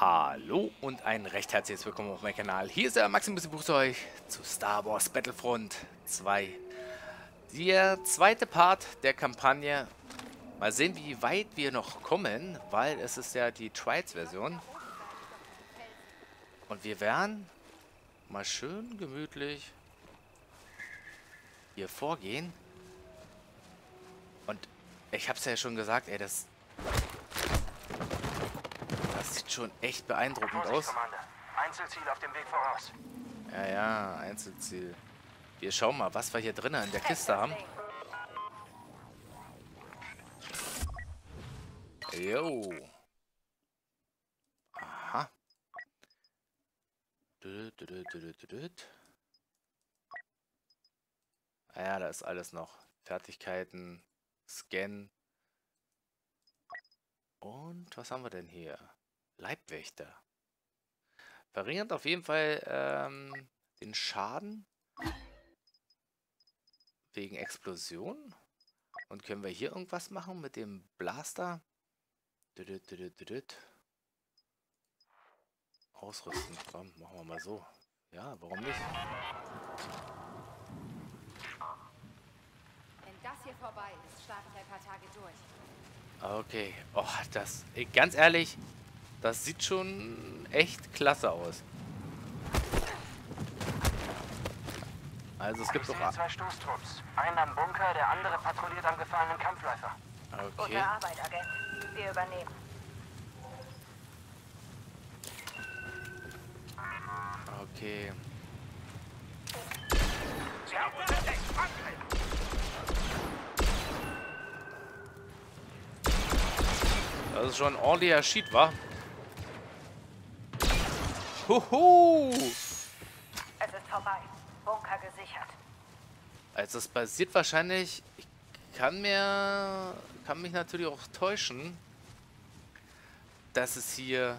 Hallo und ein recht herzliches Willkommen auf meinem Kanal. Hier ist der Maximus, ich begrüße euch zu Star Wars Battlefront 2. Der zweite Part der Kampagne. Mal sehen, wie weit wir noch kommen, weil es ist ja die Trials-Version. Und wir werden mal schön gemütlich hier vorgehen. Und ich hab's ja schon gesagt, ey, das sieht schon echt beeindruckend aus. Commander. Einzelziel auf dem Weg voraus. Ja, Einzelziel. Wir schauen mal, was wir hier drinnen in der Kiste haben. Jo. Aha. Ja, da ist alles noch. Fertigkeiten, Scan. Und was haben wir denn hier? Leibwächter. Verringert auf jeden Fall den Schaden wegen Explosion. Und können wir hier irgendwas machen mit dem Blaster? Ausrüsten. Komm, machen wir mal so. Ja, warum nicht? Wenn das hier vorbei ist, starten wir ein paar Tage durch. Okay. Oh, das... Ganz ehrlich, das sieht schon echt klasse aus. Also es gibt Ich doch... sehe zwei Stoßtrupps. Einen am Bunker, der andere patrouilliert am gefallenen Kampfläufer. Okay. Gute Arbeit, Agent. Wir übernehmen. Okay. Sie haben uns entdeckt. Das ist schon ein ordentlicher Sheet, wa? Huhu! Es ist vorbei. Bunker gesichert. Also es basiert wahrscheinlich... Ich kann mich natürlich auch täuschen, dass es hier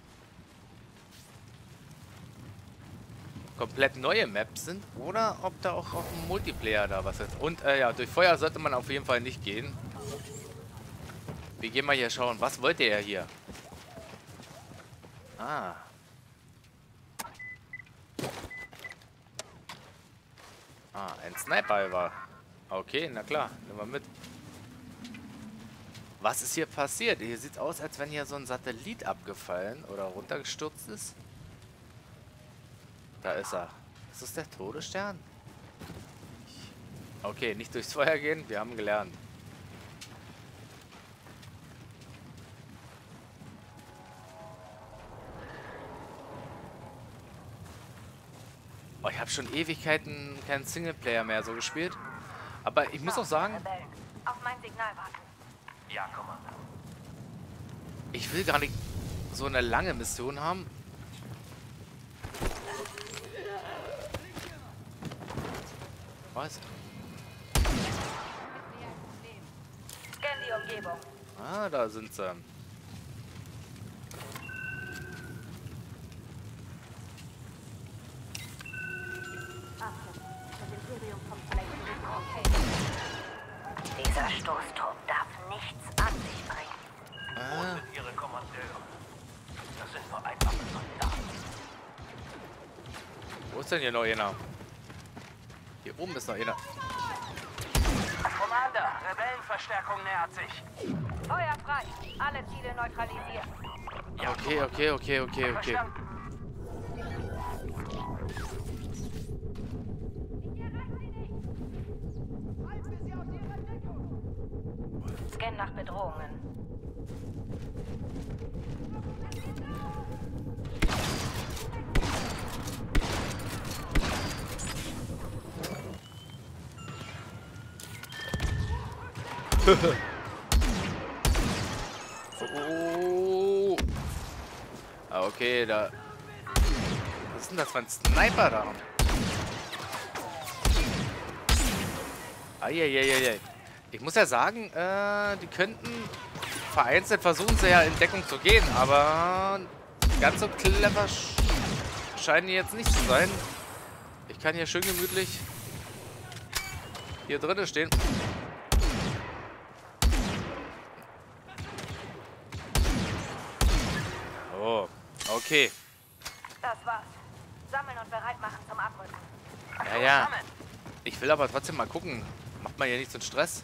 komplett neue Maps sind oder ob da auch auf dem Multiplayer da was ist. Und ja, durch Feuer sollte man auf jeden Fall nicht gehen. Wir gehen mal hier schauen. Was wollte er hier? Ah. Ah, ein Sniper war. Okay, na klar. Nehmen wir mit. Was ist hier passiert? Hier sieht aus, als wenn hier so ein Satellit abgefallen oder runtergestürzt ist. Da ist er. Ist das der Todesstern? Okay, nicht durchs Feuer gehen. Wir haben gelernt. Oh, ich habe schon Ewigkeiten keinen Singleplayer mehr so gespielt. Aber ich muss auch sagen, Rebellen, auf mein Signal warten. Ja, Commander. ich will gar nicht so eine lange Mission haben. Was? Scan die Umgebung. Ah, da sind sie. Achtung, das Imperium kommt vielleicht zurück. Okay. Dieser Stoßturm darf nichts an sich bringen. Ah, Sind Ihre Kommandeure. Das sind nur einfache Soldaten. wo ist denn hier noch einer? Hier oben ist noch einer. Commander, Rebellenverstärkung nähert sich. Feuer frei. Alle Ziele neutralisiert. Ja, Okay. verstanden. Scan nach Bedrohungen. Oh. Ah, okay, da... Was ist denn das für ein Sniper da? Eieieiei. Ich muss ja sagen, die könnten... Vereinzelt versuchen sie ja in Deckung zu gehen, aber... Ganz so clever scheinen die jetzt nicht zu sein. Ich kann hier schön gemütlich... hier drinnen stehen. Oh. Okay. Das war's. Sammeln und bereit machen zum Abrücken. Ja, ja. Ich will aber trotzdem mal gucken. Macht man hier nicht so einen Stress?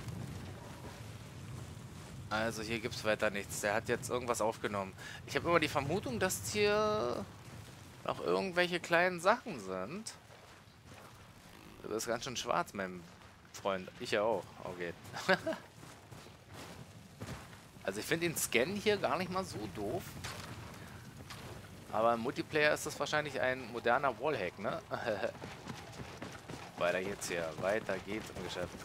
Also hier gibt es weiter nichts. Der hat jetzt irgendwas aufgenommen. Ich habe immer die Vermutung, dass hier noch irgendwelche kleinen Sachen sind. Du bist ganz schön schwarz, mein Freund. Ich ja auch. Okay. Also ich finde den Scan hier gar nicht mal so doof. Aber im Multiplayer ist das wahrscheinlich ein moderner Wallhack, ne? Weiter geht's hier. Weiter geht's im Geschäft.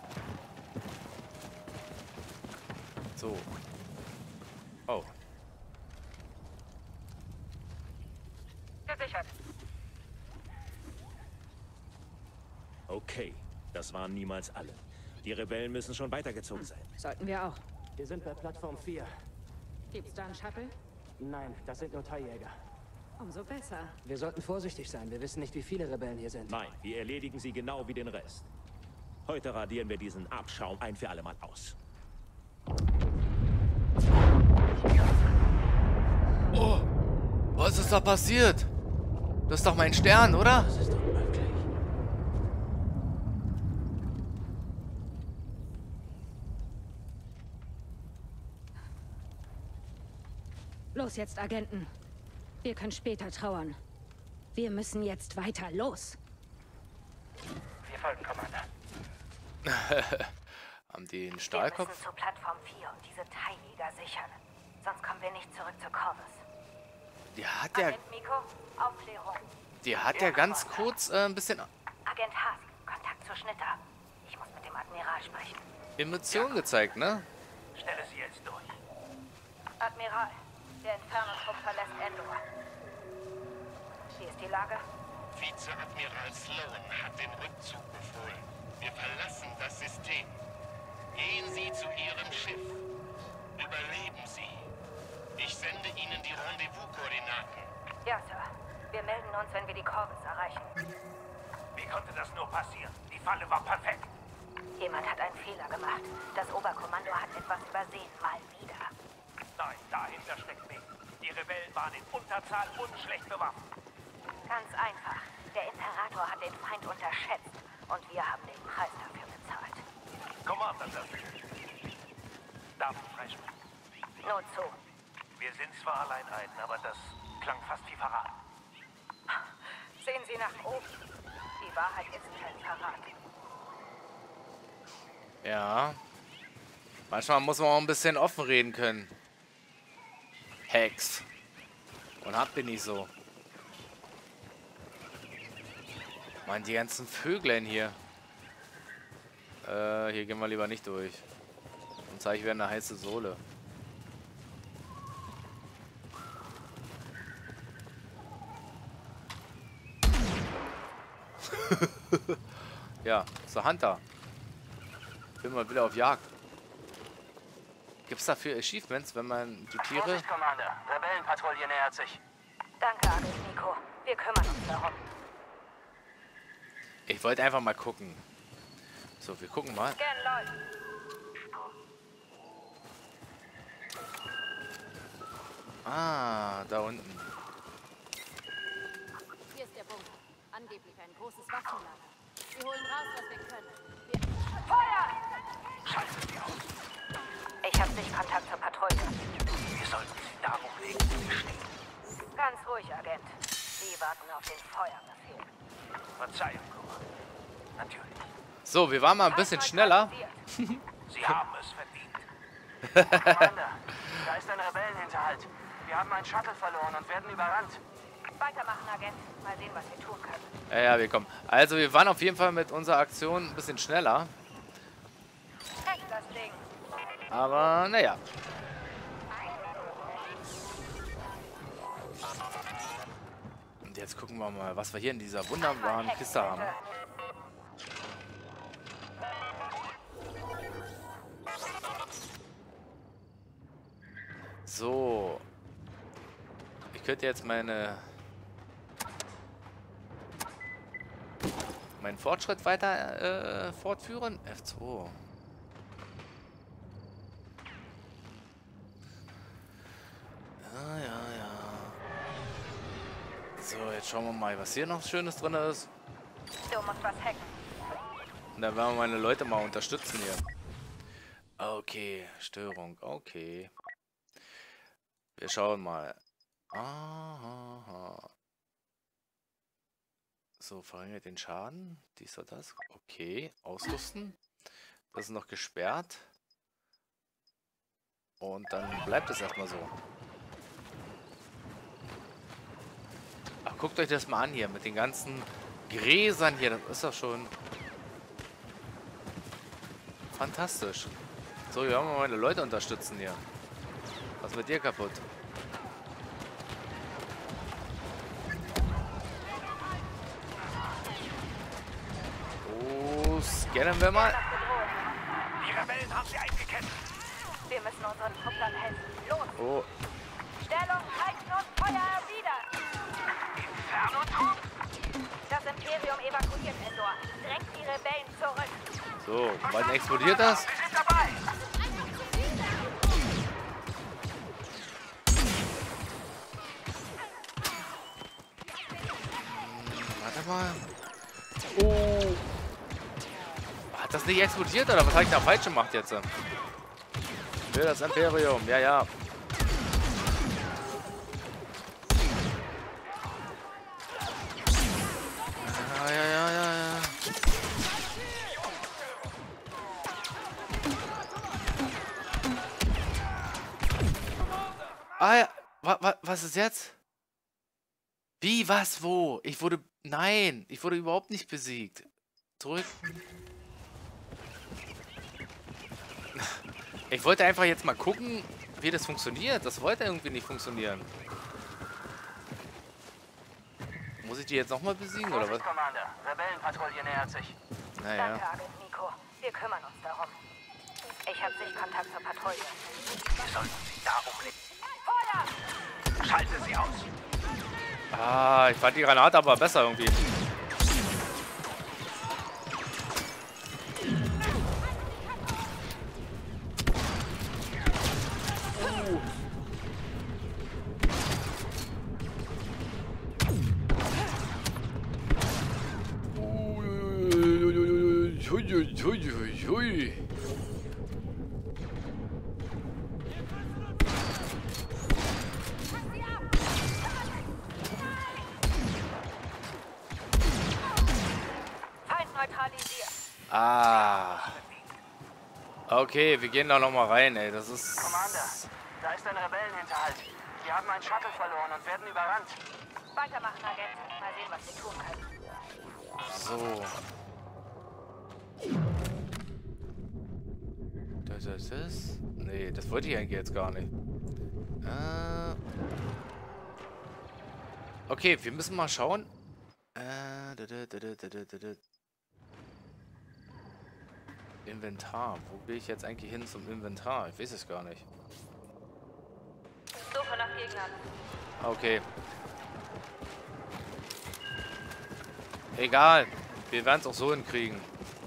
So. Oh. Gesichert. Okay, das waren niemals alle. Die Rebellen müssen schon weitergezogen sein. Sollten wir auch. Wir sind bei Plattform 4. Gibt's da einen Shuttle? Nein, das sind nur Teiljäger. Umso besser. Wir sollten vorsichtig sein. Wir wissen nicht, wie viele Rebellen hier sind. Nein, wir erledigen sie genau wie den Rest. Heute radieren wir diesen Abschaum ein für alle Mal aus. Oh, was ist da passiert? Das ist doch mein Stern, oder? Das ist unmöglich. Los jetzt, Agenten. Wir können später trauern. Wir müssen jetzt weiter. Los! Wir folgen, Commander. Haben die einen Wir Stahlkopf? müssen zu Plattform 4 und diese Teiljäger sichern. Sonst kommen wir nicht zurück zu Corvus. Die hat ja, Agent Miko, Aufklärung. ganz kurz ein bisschen Agent Hask, Kontakt zur Schnitter. Ich muss mit dem Admiral sprechen. Emotionen gezeigt, ne? Stelle sie jetzt durch. Admiral, der Inferno-Trupp verlässt Endor. Wie ist die Lage? Vizeadmiral Sloan hat den Rückzug befohlen. Wir verlassen das System. Gehen Sie zu Ihrem Schiff. Überleben Sie. Ich sende Ihnen die Rendezvous-Koordinaten. Ja, Sir. Wir melden uns, wenn wir die Corvus erreichen. Wie konnte das nur passieren? Die Falle war perfekt. Jemand hat einen Fehler gemacht. Das Oberkommando hat etwas übersehen, mal wieder. Nein, dahinter steckt mehr. Die Rebellen waren in Unterzahl und schlecht bewaffnet. Ganz einfach. Der Imperator hat den Feind unterschätzt und wir haben den Preis dafür bezahlt. Commander, das darf ich freisprechen. Nur zu. Wir sind zwar Alleinheiten, aber das klang fast wie Verrat. Sehen Sie nach oben. Die Wahrheit ist kein Verrat. Ja. Manchmal muss man auch ein bisschen offen reden können. Hex. Und habt ihr nicht so. Mann, die ganzen Vöglein hier. Hier gehen wir lieber nicht durch. Sonst zeige ich wieder eine heiße Sohle. Ja, so Hunter. Bin mal wieder auf Jagd. Gibt's dafür Achievements, wenn man die Tiere... Vorsicht, Commander. Rebellenpatrouille nähert sich. Danke, Agent Miko. Wir kümmern uns darum. Ich wollte einfach mal gucken. So, wir gucken mal. Scan läuft. Ah, da unten. Hier ist der Bunker. Angeblich ein großes Waffenlager. Wir holen raus, was wir können. Ich habe Sichtkontakt zur Patrouille. Wir sollten sie da umlegen, wo sie stehen. Ganz ruhig, Agent. Sie warten auf den Feuerbefehl. Verzeihung, Commander. Natürlich. So, wir waren mal ein bisschen schneller. Sie haben es verdient. Commander, da ist ein Rebellenhinterhalt. Wir haben einen Shuttle verloren und werden überrannt. Weitermachen, Agent. Mal sehen, was wir tun können. Ja, ja, wir kommen. Also, wir waren auf jeden Fall mit unserer Aktion ein bisschen schneller. Echt das Ding. Aber, naja. Und jetzt gucken wir mal, was wir hier in dieser wunderbaren Kiste haben. So. Ich könnte jetzt meinen Fortschritt weiter fortführen. F2. Ja, ja, ja. So, jetzt schauen wir mal, was hier noch Schönes drin ist. Du musst was hacken. Und dann werden wir meine Leute mal unterstützen hier. Okay, Störung, okay. Wir schauen mal. Aha. So, verringert den Schaden. Dies oder das. Okay, ausrüsten. Das ist noch gesperrt. Und dann bleibt es erstmal so. Ach, guckt euch das mal an hier mit den ganzen Gräsern hier. Das ist doch schon fantastisch. So, hier haben wir meine Leute unterstützen hier. Was wird dir kaputt? Oh, scannen wir mal. Die Rebellen haben sie eingekesselt. Wir müssen unseren Trupplern helfen. Los! Oh, Stellung, halten und Feuer wieder! Inferno-Trupp? Das Imperium evakuiert Endor. Drängt die Rebellen zurück. so, wann explodiert das? Wir sind dabei. Warte mal. Oh. Hat das nicht explodiert oder was habe ich da falsch gemacht jetzt? Für das Imperium, ja, ja. Ja. Ah ja, was ist jetzt? Wie, was, wo? Ich wurde... Nein, ich wurde überhaupt nicht besiegt. Zurück. Ich wollte einfach jetzt mal gucken, wie das funktioniert. Das wollte irgendwie nicht funktionieren. Muss ich die jetzt nochmal besiegen, oder was? Commander, Rebellenpatrouille nähert sich. Naja. Danke, Agent Nico. Wir kümmern uns darum. Ich habe Sichtkontakt zur Patrouille. Wir sollten sie da umlegen. Feuer! Schalte sie aus. Ah, ich fand die Granate aber besser irgendwie. Hui. Feind neutralisiert. Ah. Okay, wir gehen da noch mal rein, ey. Das ist... Commander, da ist ein Rebellenhinterhalt. Sie haben einen Shuttle verloren und werden überrannt. Weitermachen, Agent. Mal sehen, was wir tun können. So. Das? Nee, das wollte ich eigentlich jetzt gar nicht. Okay, wir müssen mal schauen. Inventar. Wo bin ich jetzt eigentlich hin zum Inventar? Ich weiß es gar nicht. Suche nach Gegnern. Okay. Egal. Wir werden es auch so hinkriegen.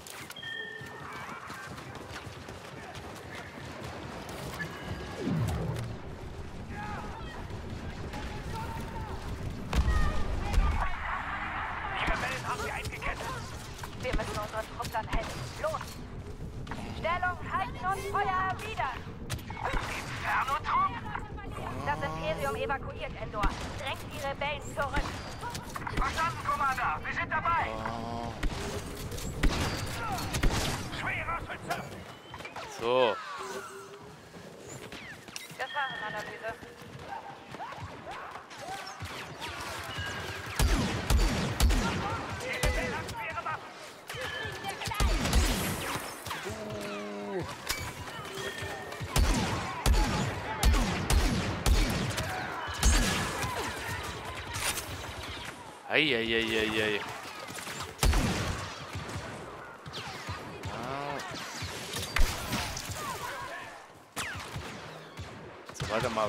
Die Rebellen haben sie eingekesselt. Wir müssen unseren Trupplern helfen. Los! Stellung, halten und Feuer wieder! Inferno-Trupp? Das Imperium evakuiert Endor. Drängt die Rebellen zurück. Verstanden, Commander. Wir sind dabei. Schwerer Schütze. So. Gefahrenanalyse. Die Rebellen haben schwere Waffen. Eieieiei. So, warte mal.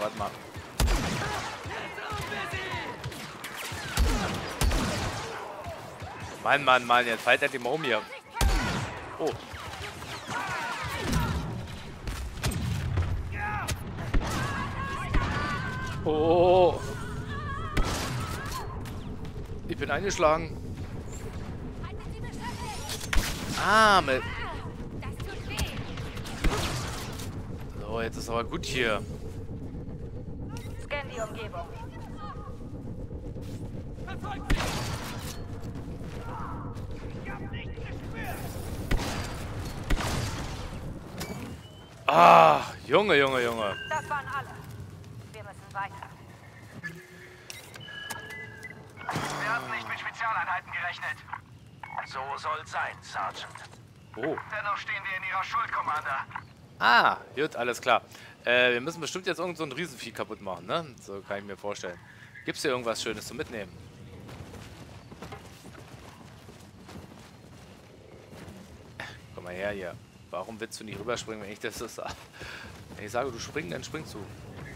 Mann, jetzt faltet die mal um hier. Oh. Oh. Ich bin eingeschlagen. Haltet Sie beschäftigt! Ah, mit... Das tut weh! So, jetzt ist aber gut hier. Scan die Umgebung. Ah, Junge, Junge, Junge. Das waren alle. Wir müssen weiter. Wir hatten nicht mit Spezialeinheiten gerechnet. So soll's sein, Sergeant. Oh. Dennoch stehen wir in Ihrer Schuld, Commander. Ah, gut, alles klar. Wir müssen bestimmt jetzt irgend so ein Riesenvieh kaputt machen, ne? So kann ich mir vorstellen. Gibt's hier irgendwas Schönes zum Mitnehmen? Komm mal her hier. Warum willst du nicht rüberspringen, wenn ich das so sage? Wenn ich sage, du springst, dann springst du.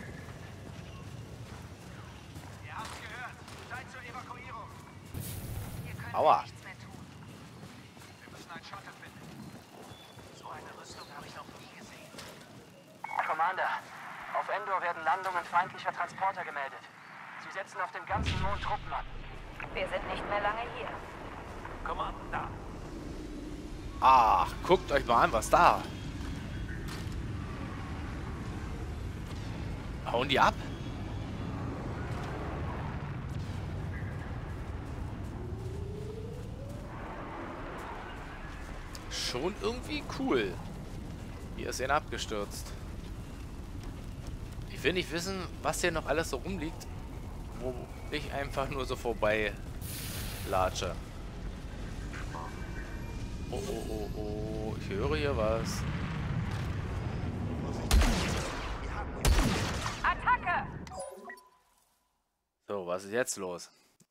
Ihr habt's gehört. Seid zur Evakuierung. Hier können Aua. wir nichts mehr tun. Wir müssen einen Shuttle finden. So eine Rüstung habe ich noch nie gesehen. Commander, auf Endor werden Landungen feindlicher Transporter gemeldet. Sie setzen auf dem ganzen Mond Truppen an. Wir sind nicht mehr lange hier. Commander, da. Ach, guckt euch mal an, was da. Hauen die ab? Schon irgendwie cool. Hier ist einer abgestürzt. Ich will nicht wissen, was hier noch alles so rumliegt, wo ich einfach nur so vorbei latsche. Oh, oh, oh, oh. Ich höre hier was. Attacke! So, was ist jetzt los?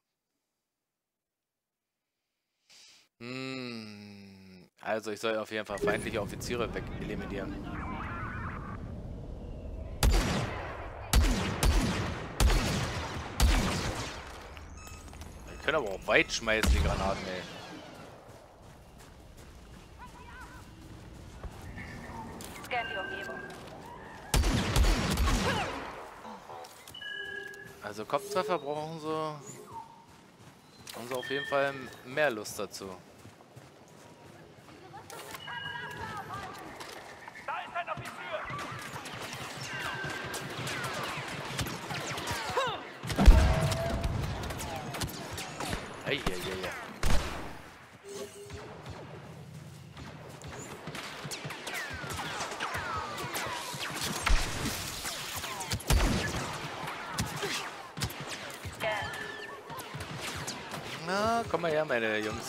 Also ich soll auf jeden Fall feindliche Offiziere weg eliminieren. Die können aber auch weit schmeißen, die Granaten, ey. Scan die Umgebung. Also Kopftreffer brauchen sie. Haben sie auf jeden Fall mehr Lust dazu. Da ist ein Offizier! Ei, ei, ei, ei. Scan. Na, komm mal her, meine Jungs.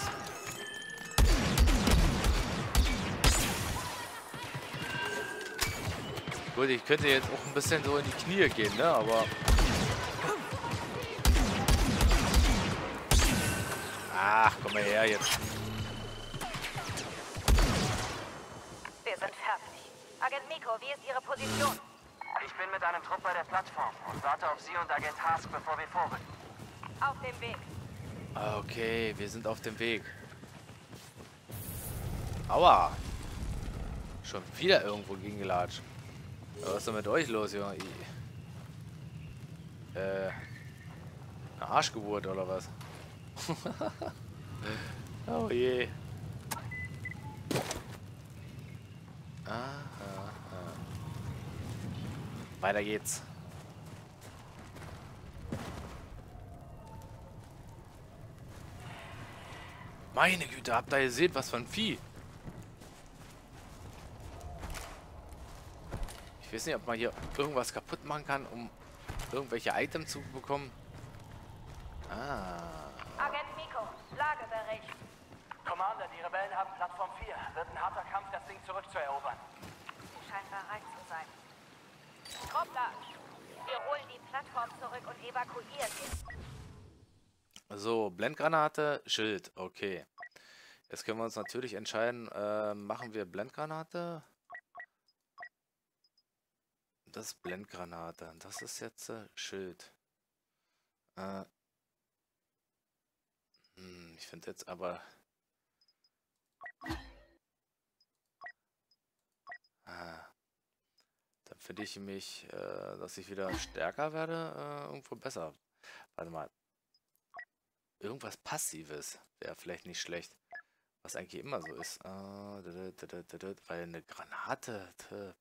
Gut, ich könnte jetzt auch ein bisschen so in die Knie gehen, ne? Aber... Ach, komm mal her jetzt. Wir sind fertig. Agent Miko, wie ist Ihre Position? Ich bin mit einem Trupp bei der Plattform und warte auf Sie und Agent Hask, bevor wir vorrücken. Auf dem Weg. Okay, wir sind auf dem Weg. Aua. Schon wieder irgendwo gegengelatscht. Was ist denn mit euch los, Junge? Eine Arschgeburt oder was? Oh je. Weiter geht's. Meine Güte, habt ihr gesehen, was für ein Vieh? Ich weiß nicht, ob man hier irgendwas kaputt machen kann, um irgendwelche Items zu bekommen. Ah. Agent Miko, Lagebericht. Commander, die Rebellen haben Plattform 4. Wird ein harter Kampf, das Ding zurückzuerobern. Sie scheinen bereit zu sein. Truppler, wir holen die Plattform zurück und evakuieren ihn. So, Blendgranate, Schild, okay. Jetzt können wir uns natürlich entscheiden, machen wir Blendgranate? Das ist Blendgranate, das ist jetzt Schild. Ich finde jetzt aber... Dann finde ich mich, dass ich wieder stärker werde, irgendwo besser. Warte mal. Irgendwas Passives wäre vielleicht nicht schlecht. Was eigentlich immer so ist. Weil eine Granate.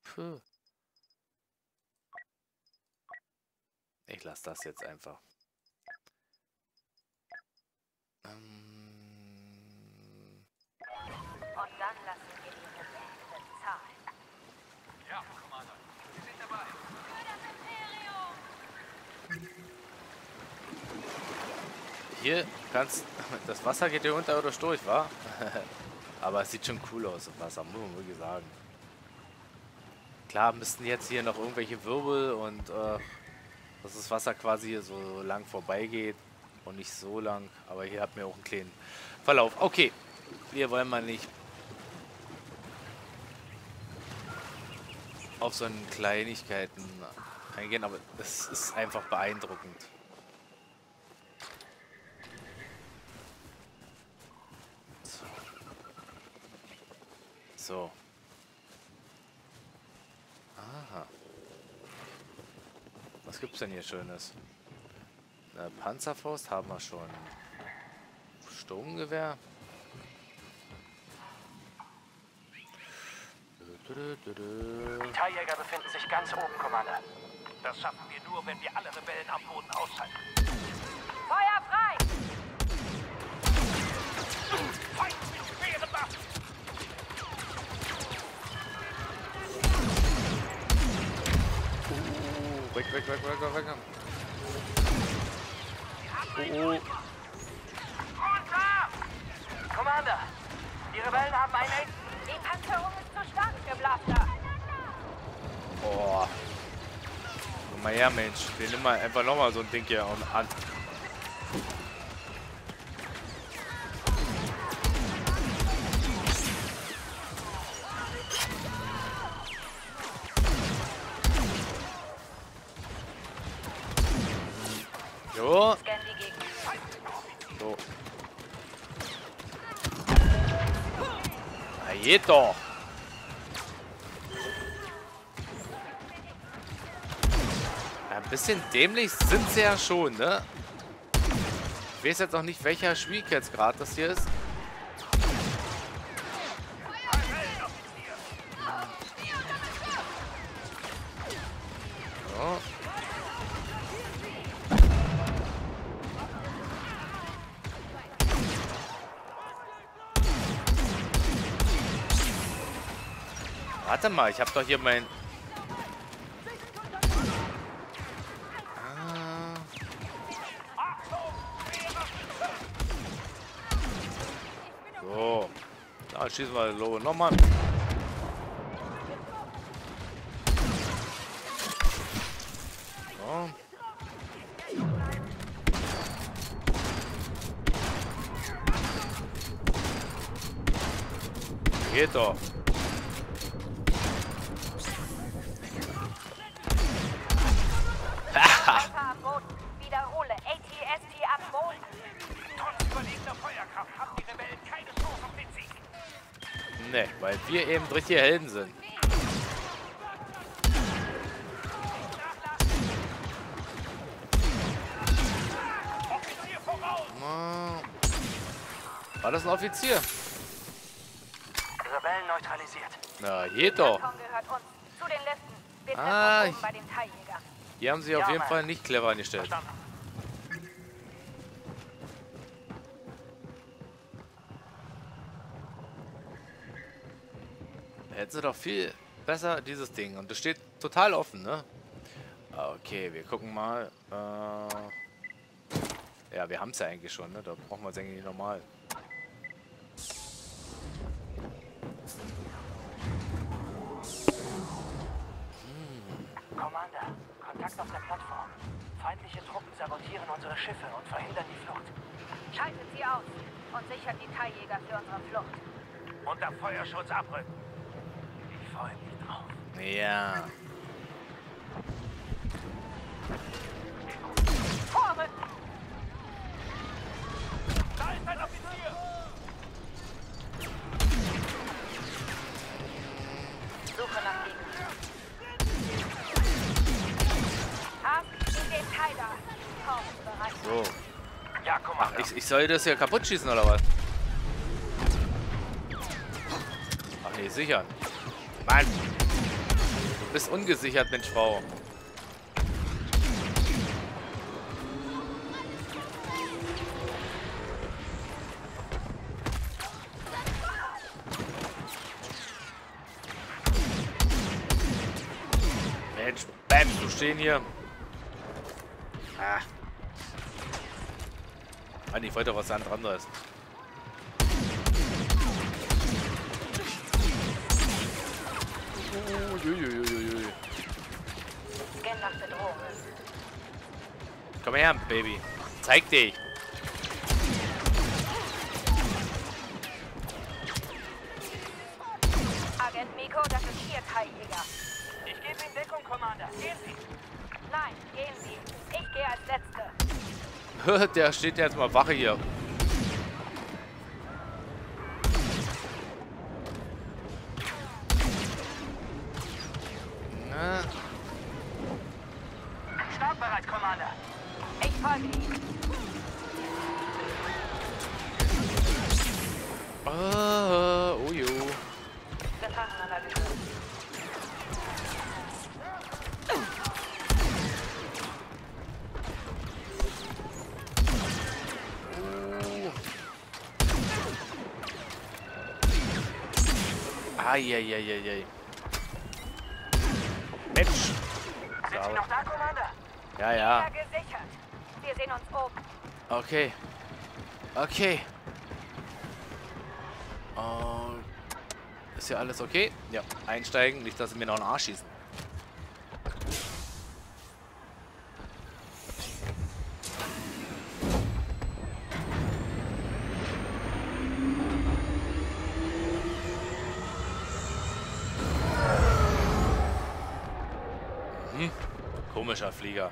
Ich lasse das jetzt einfach. Und dann lassen wir die Rebellen bezahlen. Ja, Commander. Sie sind dabei. Hier kannst... Das Wasser geht hier unterirdisch durch, wa? Aber es sieht schon cool aus, das Wasser, muss man wirklich sagen. Klar müssten jetzt hier noch irgendwelche Wirbel und dass das Wasser quasi hier so lang vorbeigeht und nicht so lang. Aber hier hat mir auch einen kleinen Verlauf. Okay, wir wollen mal nicht auf so eine Kleinigkeiten eingehen, aber es ist einfach beeindruckend. So. Aha. Was gibt's denn hier Schönes? Eine Panzerfaust haben wir schon. Sturmgewehr. Die TIE-Jäger befinden sich ganz oben, Commander. Das schaffen wir nur, wenn wir alle Rebellen am Boden ausschalten. Feuer frei! Feind mit schweren Waffen! Weg. Commander! Die Rebellen haben einen Ace. Die Panzerung ist zu stark für Blaster. Oh. Komm mal her, Mensch. Wir nehmen mal einfach nochmal so ein Ding hier an. Jo. Scan die Gegend. So. Na, geht doch. Ja, ein bisschen dämlich sind sie ja schon, ne? Ich weiß jetzt auch nicht, welcher Schwierigkeitsgrad das hier ist. So. Warte mal, ich habe doch hier mein... So. Da schießen wir Lobe nochmal. So. Geht doch. Sniper am Boden. Wiederhole. AT-ST am Boden. Trotz überlegender Feuerkraft haben die Rebellen keine Chance auf den Sieg. Ne, weil wir eben richtige Helden sind. Offizier voraus! War das ein Offizier? Rebellen neutralisiert. Na, geht doch. Falcon gehört uns. Zu den Listen. Wir treffen Ah, uns oben bei den TIE-Jägern. Die haben sich auf jeden Fall nicht clever angestellt. Verstanden. Hätten sie doch viel besser dieses Ding. Und das steht total offen, ne? Okay, wir gucken mal. Ja, wir haben es ja eigentlich schon, ne? Da brauchen wir es eigentlich normal. Commander, Kontakt auf der Plattform. Feindliche Truppen sabotieren unsere Schiffe und verhindern die Flucht. Schaltet sie aus und sichert die TIE-Jäger für unsere Flucht. Unter Feuerschutz abrücken. Ich freue mich drauf. Ja. Vorrücken! Da ist ein Offizier! Suche nach Gegnern. Haft in den Tyler. Kaum bereit. So. Ja, Commander. Ach, ich soll das hier kaputt schießen, oder was? Ach nee, sichern. Mann! Du bist ungesichert, Mensch, Frau. Mensch, bleibst du stehen hier? Ah. Mann, ich wollte doch was anderes. Uiuiuiui. Scan nach Bedrohung. Komm her, Baby. Zeig dich. Agent Miko, das ist hier Kai-Jäger. Ich gebe Ihnen Deckung, Commander. Gehen Sie. Nein, gehen Sie. Ich gehe als Letzte. Der steht jetzt mal Wache hier. Na. Startbereit, Commander. Ich folge Ihnen. Oh jo. Gefahrenanalyse. Eieieiei. Mensch. Sind Sie noch da, Commander? Ja, ja. Ja, gesichert. Wir sehen uns oben. Okay. Okay. Ist hier alles okay? Ja, einsteigen. Nicht, dass sie mir noch einen Arsch schießen. Komischer Flieger.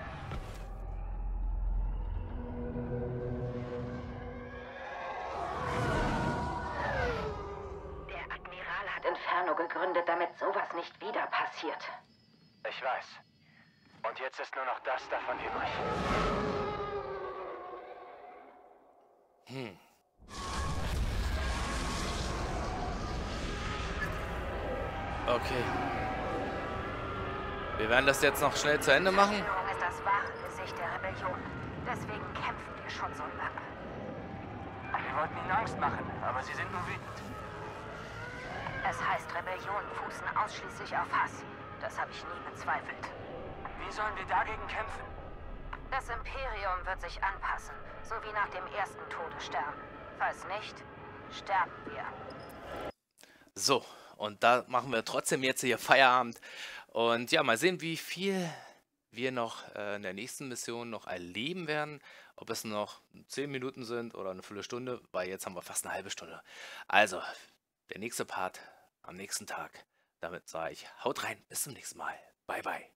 Der Admiral hat Inferno gegründet, damit sowas nicht wieder passiert. Ich weiß. Und jetzt ist nur noch das davon übrig. Okay. Wir werden das jetzt noch schnell zu Ende machen. Zerstörung ist das wahre Gesicht der Rebellion. Deswegen kämpfen wir schon so lange. Wir wollten Ihnen Angst machen, aber Sie sind nur wütend. Es heißt, Rebellionen fußen ausschließlich auf Hass. Das habe ich nie bezweifelt. Wie sollen wir dagegen kämpfen? Das Imperium wird sich anpassen, so wie nach dem ersten Todesstern. Falls nicht, sterben wir. So, und da machen wir trotzdem jetzt hier Feierabend. Und ja, mal sehen, wie viel wir noch in der nächsten Mission noch erleben werden. Ob es noch 10 Minuten sind oder eine Viertelstunde, weil jetzt haben wir fast eine halbe Stunde. Also, der nächste Part am nächsten Tag. Damit sage ich, haut rein, bis zum nächsten Mal. Bye, bye.